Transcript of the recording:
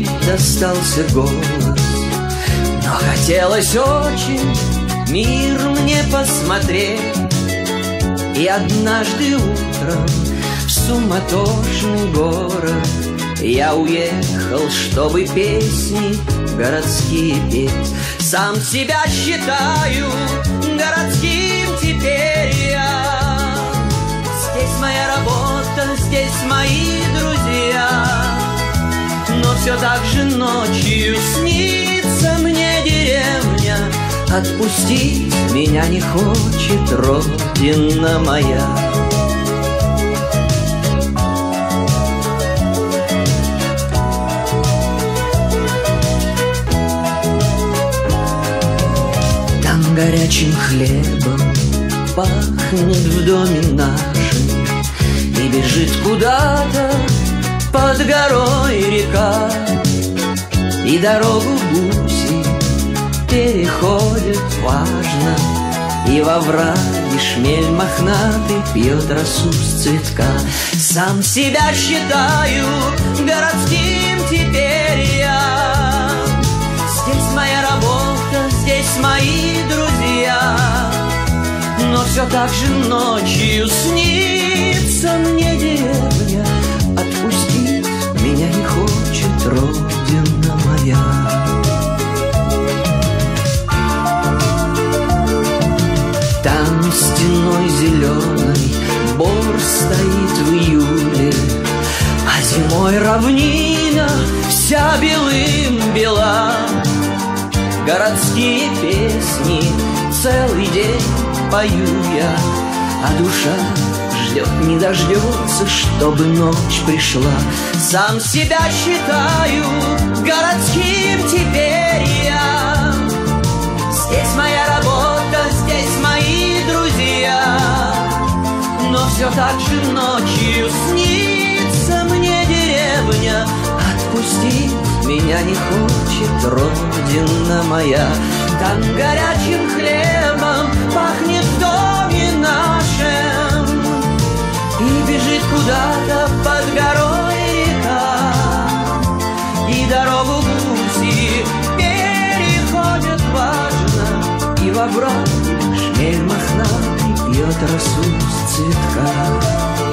достался голос, но хотелось очень мир мне посмотреть. И однажды утром в суматошный город я уехал, чтобы песни городские петь. Сам себя считаю городским теперь я. Здесь моя работа, здесь мои друзья. Но все так же ночью снится мне деревня. Отпустить меня не хочет родина моя. Там горячим хлебом пахнет в доме нашем, и бежит куда-то под горой река, и дорогу гуси переходят важно, и во враге шмель мохнатый пьет росу с цветка. Сам себя считаю городским теперь я. Здесь моя работа, здесь мои друзья. Но все так же ночью снится мне деревня. Отпустить меня не хочет родина моя. Там стеной зеленой бор стоит в июле, а зимой равнина вся белым бела. Городские песни целый день пою я, а душа ждет, не дождется, чтобы ночь пришла. Сам себя считаю городским теперь я. Здесь моя работа, здесь мои друзья. Но все так же ночью снится мне деревня. Отпустить меня не хочет родина моя. Там горячим хлебом пахнет в доме нашем, и бежит куда-то под горой река, и дорогу гуси переходят важно, и во враге шмель мохнатый пьет росу с цветка.